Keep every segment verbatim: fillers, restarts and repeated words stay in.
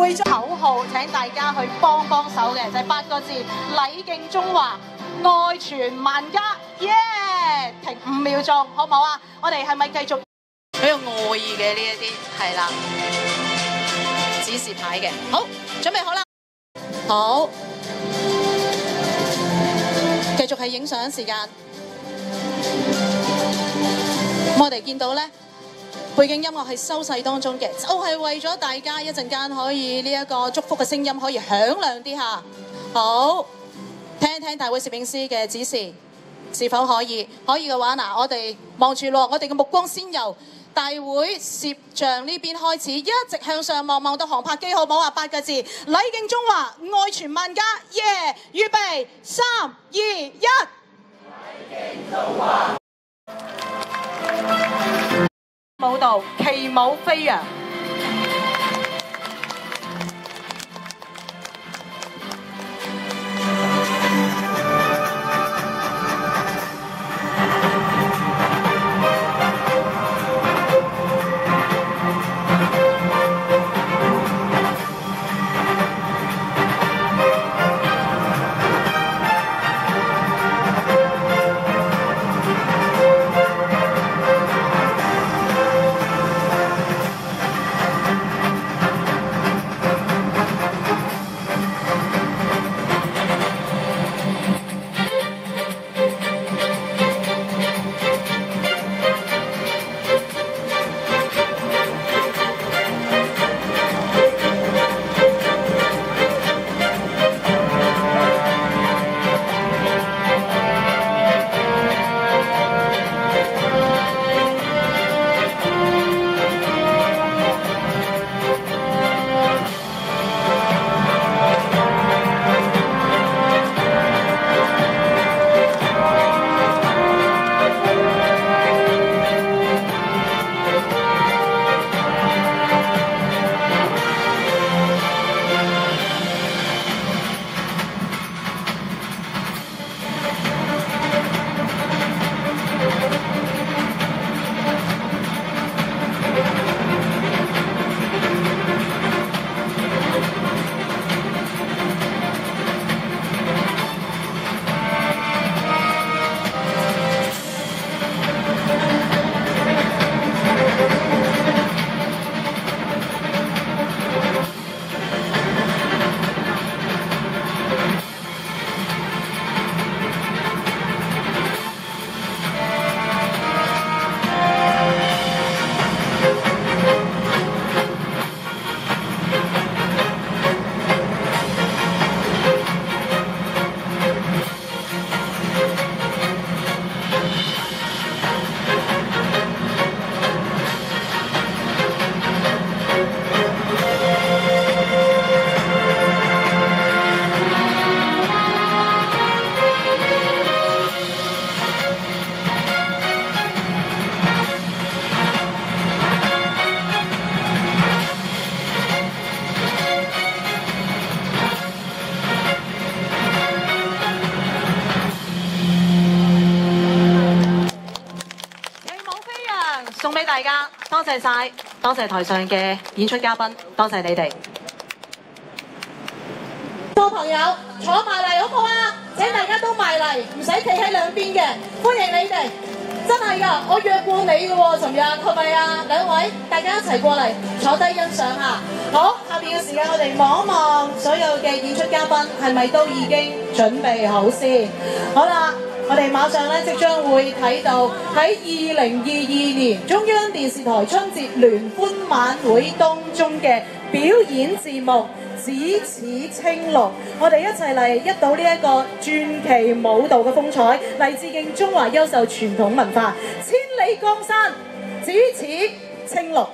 為咗口號，請大家去幫幫手嘅，就係、是、八個字：禮敬中華，愛全萬家。耶、yeah! 停五秒鐘，好唔好啊？我哋係咪繼續？好有愛意嘅呢一啲係啦，指示牌嘅。好，準備好啦。好，繼續係影相時間。我哋見到咧。 背景音樂係收細當中嘅，就係、是、為咗大家一陣間可以呢一個祝福嘅聲音可以響亮啲下。好，聽一聽大會攝影師嘅指示，是否可以？可以嘅話，嗱，我哋望住落，我哋嘅目光先由大會攝像呢邊開始，一直向上望，望到航拍機，好唔好啊？八個字：禮敬中華，愛全萬家。耶！預備，三、二、一。禮敬中華。 舞蹈旗舞飛揚，送俾大家，多謝晒，多謝台上嘅演出嘉賓，多謝你哋。個朋友坐埋嚟好唔好啊？請大家都埋嚟，唔使企喺兩邊嘅，歡迎你哋。真係㗎，我約過你嘅喎，尋日係咪啊？兩位，大家一齊過嚟坐低欣賞下。好，下邊嘅時間我哋望一望所有嘅演出嘉賓係咪都已經準備好先？好啦。我哋馬上咧即將會睇到喺二零二二年中央電視台春節聯歡晚會當中嘅表演節目《只此青綠》，我哋一齊嚟一睹呢一個傳奇舞蹈嘅風采，嚟致敬中華優秀傳統文化。千里江山，只此青綠。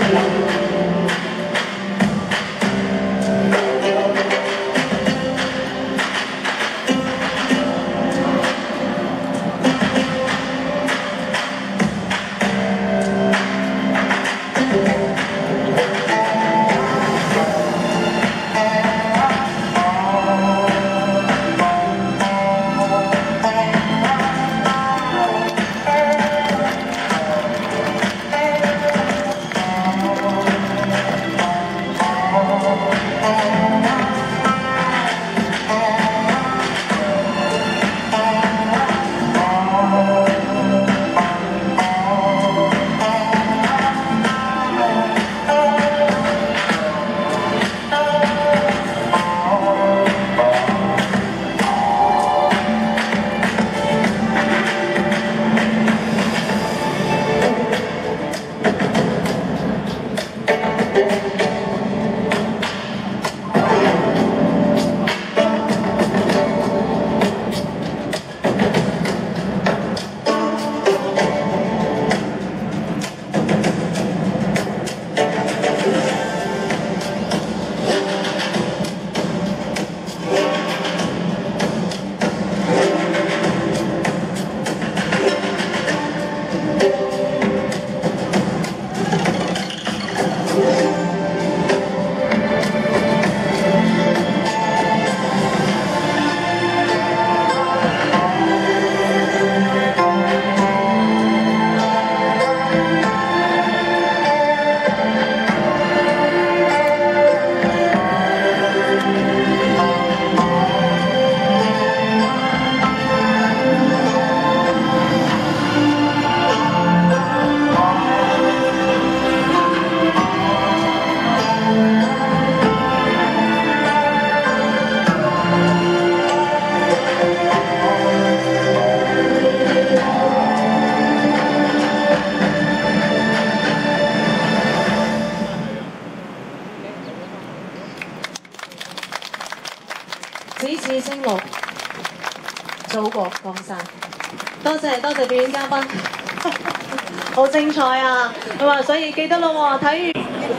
此次星路，祖國江山。多謝多謝表演嘉賓，好精彩啊！咁啊，所以記得咯喎，睇完。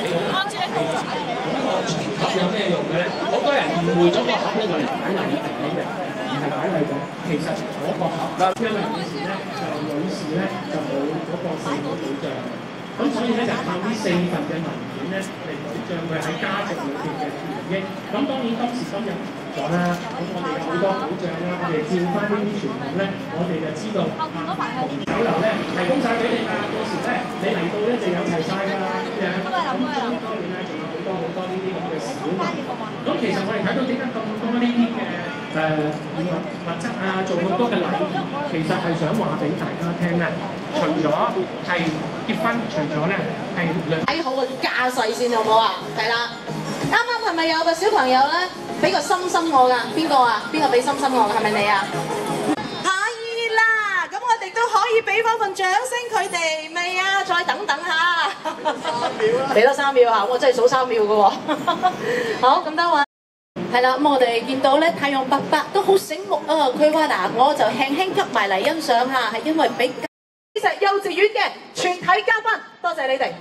盒有咩用嘅咧？好多人誤會咗個盒咧，我哋擺禮品嘅，而係擺禮品。其實嗰個盒，因為以前咧就女士咧就冇嗰個社會保障，咁所以咧就靠呢四份嘅文件咧嚟保障佢喺家族裏邊嘅權益。咁當然今時今日咗啦，咁我哋有好多保障啦，我哋照翻呢啲傳統咧，我哋就知道啊，同酒樓咧提供晒俾你㗎，到時咧你嚟到咧就有齊晒㗎啦，咁樣。咁當然咧仲有好多好多呢啲咁嘅小物。咁其實我哋睇到點解咁多呢啲嘅誒物物質啊，做咁多嘅禮儀，其實係想話俾大家聽咧，除咗係結婚，除咗咧係兩睇好個架勢先好唔好啊？係啦。啱啱係咪有個小朋友咧俾個心心我㗎？邊個啊？邊個俾心心我㗎？係咪你啊？係啦，咁我哋都可以俾翻份掌聲佢哋未啊？再等等下，三秒啦，俾多三秒嚇，我真係數三秒㗎喎。好，咁多位係啦，咁我哋見到咧太陽伯伯都好醒目啊！佢話嗱，我就輕輕吸埋嚟欣賞下，係因為俾其實幼稚園嘅全體嘉賓，多謝你哋。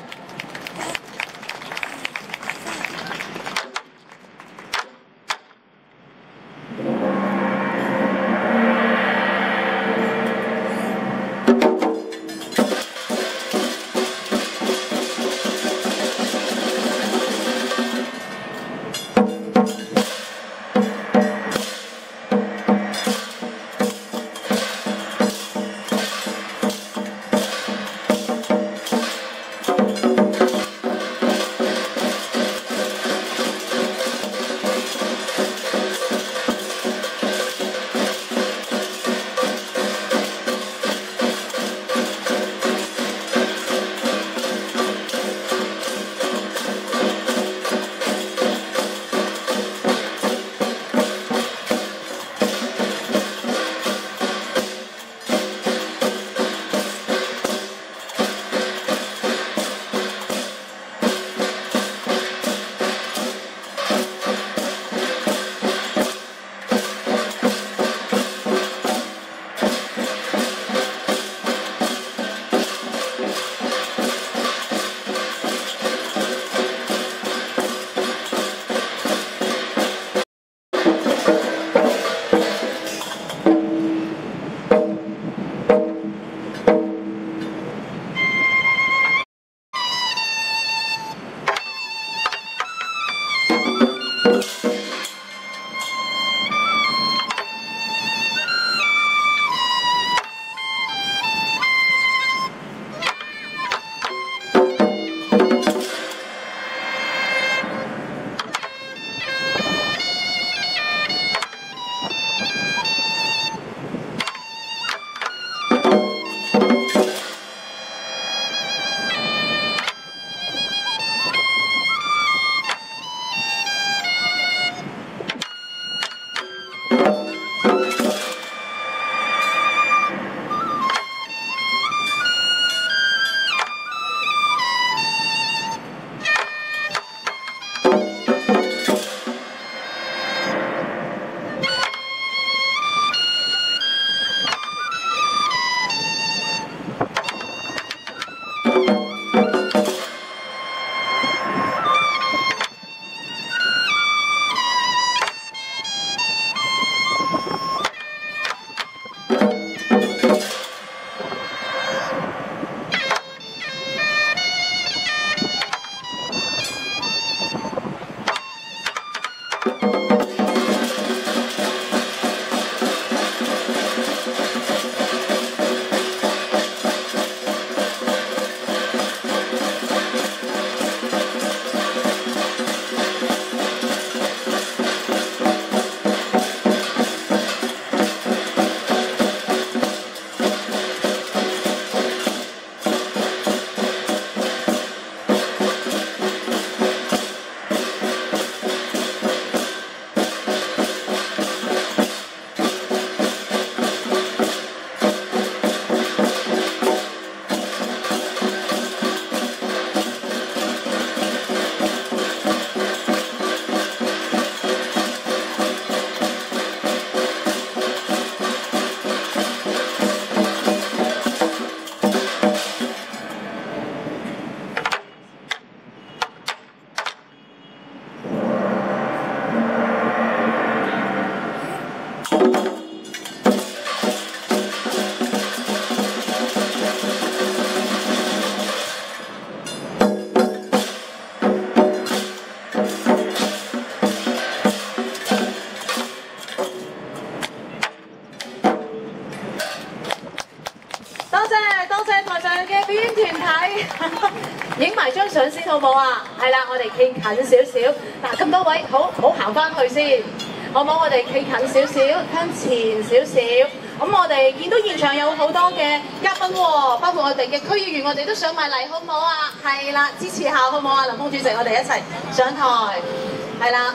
影埋張相先好冇啊？係啦，我哋企近少少。嗱，咁多位好好行翻去先，好冇？我哋企近少少，向前少少。咁我哋見到現場有好多嘅嘉賓喎，包括我哋嘅區議員，我哋都想埋嚟，好唔好啊？係啦，支持下好唔好啊？林峰主席，我哋一齊上台。係啦。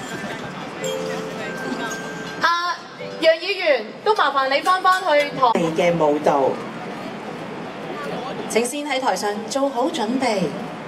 阿楊議員，都麻煩你翻返去台嘅舞蹈。 請先喺台上做好準備。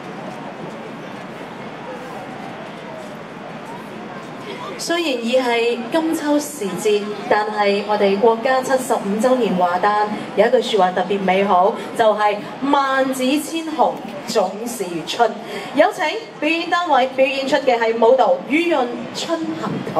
雖然已係金秋時節，但係我哋國家七十五週年華誕有一句説話特別美好，就係、是、萬紫千紅總是春。有請表演單位表演出嘅係舞蹈《雨潤春行圖》。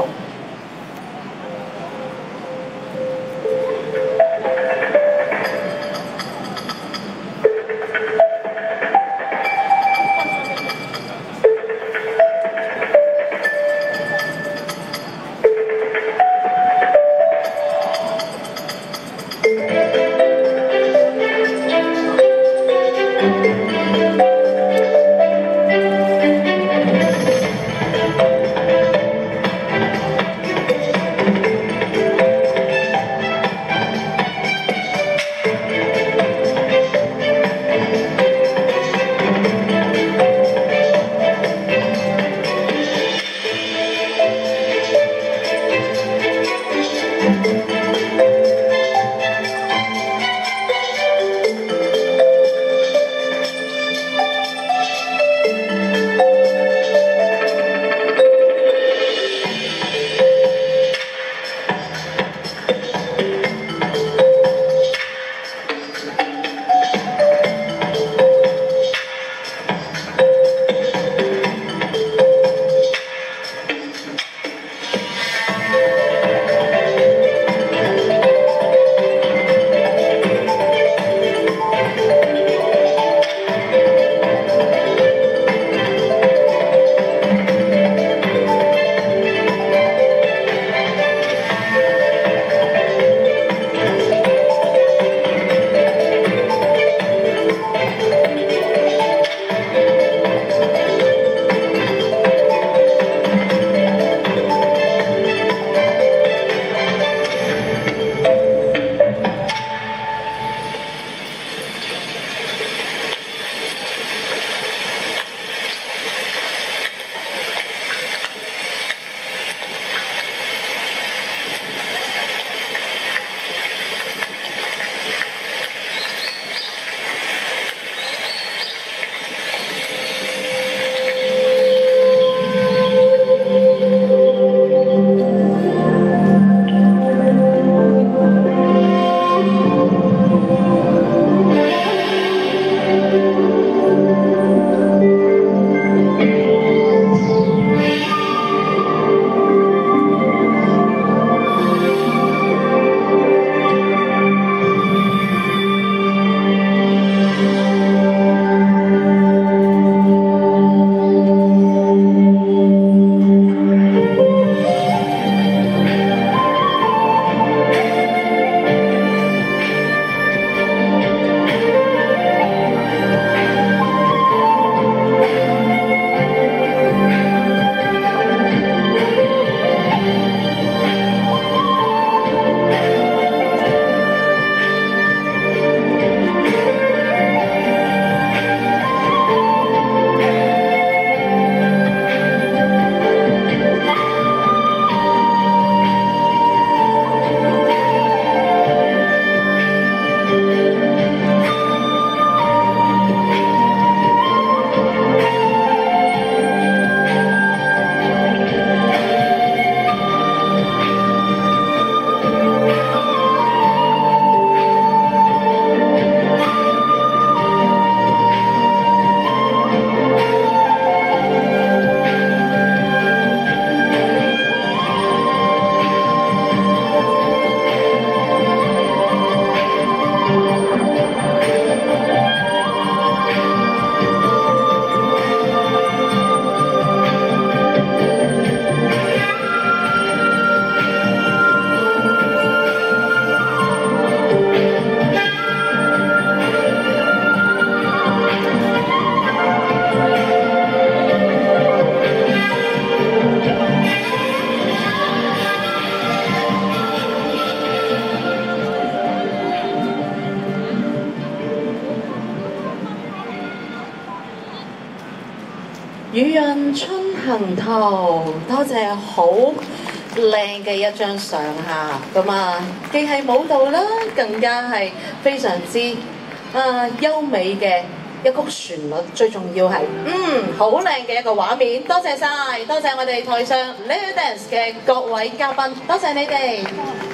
雨潤春行圖，多謝好靚嘅一張相嚇，咁啊既係舞蹈啦，更加係非常之啊優美嘅一曲旋律，最重要係嗯好靚嘅一個畫面，多謝晒，多謝我哋台上 Lady Dance 嘅各位嘉賓，多謝你哋。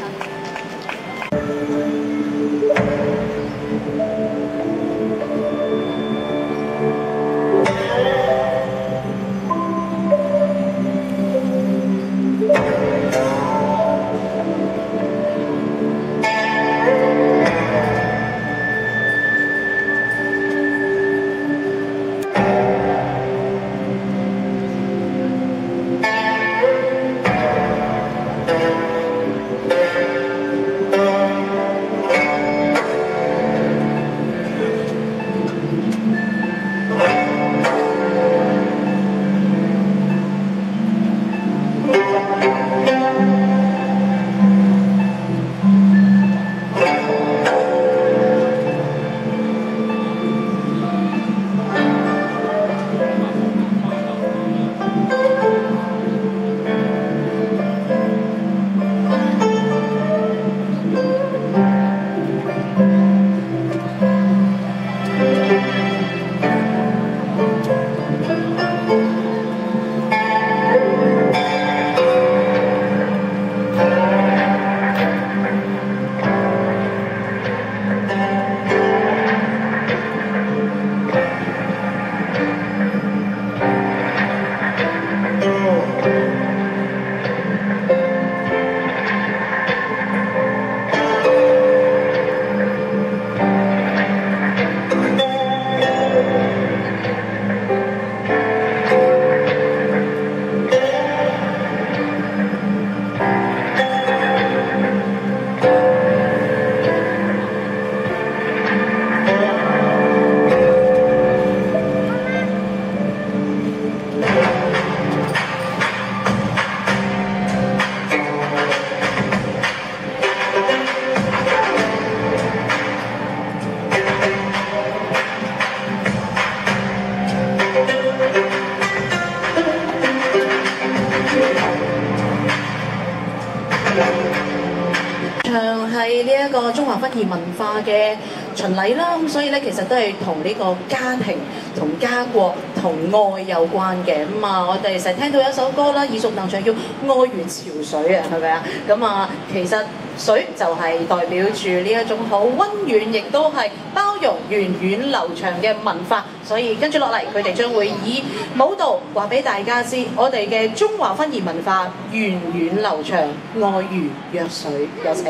唱係呢一個中華婚儀文化嘅巡禮啦，咁所以咧其實都係同呢個家庭、同家國、同愛有關嘅。咁啊，我哋成日聽到一首歌啦，耳熟能詳叫《愛如潮水》啊，係咪啊？咁啊，其實水就係代表住呢一種好溫軟，亦都係包容、源遠流長嘅文化。所以跟住落嚟，佢哋將會以舞蹈話俾大家知，我哋嘅中華婚儀文化源遠流長，愛如弱水。有請。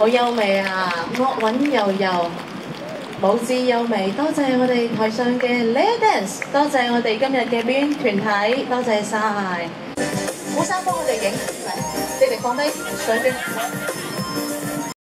好優美啊，樂韻悠悠，舞姿優美。多謝我哋台上嘅 Lady Dance， 多謝我哋今日嘅表演團體，多謝晒。古生幫我哋影，嚟，你哋放低相機。